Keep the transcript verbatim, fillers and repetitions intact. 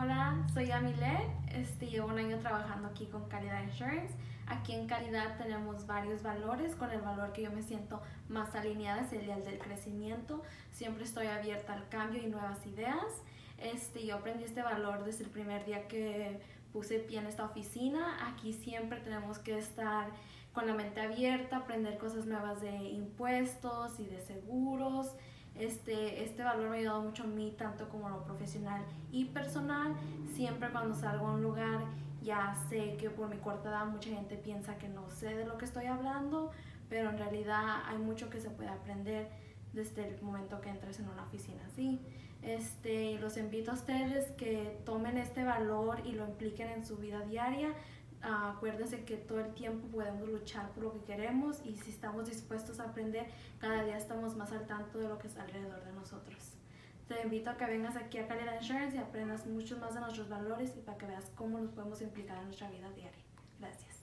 Hola, soy Amile, este, llevo un año trabajando aquí con Calidad Insurance. Aquí en Calidad tenemos varios valores, con el valor que yo me siento más alineada es el del crecimiento. Siempre estoy abierta al cambio y nuevas ideas. Este, yo aprendí este valor desde el primer día que puse pie en esta oficina. Aquí siempre tenemos que estar con la mente abierta, aprender cosas nuevas de impuestos y de seguros. Este, este valor me ha ayudado mucho a mí, tanto como lo profesional y personal. Siempre cuando salgo a un lugar, ya sé que por mi corta edad mucha gente piensa que no sé de lo que estoy hablando, pero en realidad hay mucho que se puede aprender desde el momento que entres en una oficina así. Este, los invito a ustedes que tomen este valor y lo impliquen en su vida diaria. Uh, acuérdense que todo el tiempo podemos luchar por lo que queremos, y si estamos dispuestos a aprender, cada día estamos más al tanto de lo que está alrededor de nosotros. Te invito a que vengas aquí a Calidad Insurance y aprendas mucho más de nuestros valores, y para que veas cómo los podemos implicar en nuestra vida diaria. Gracias.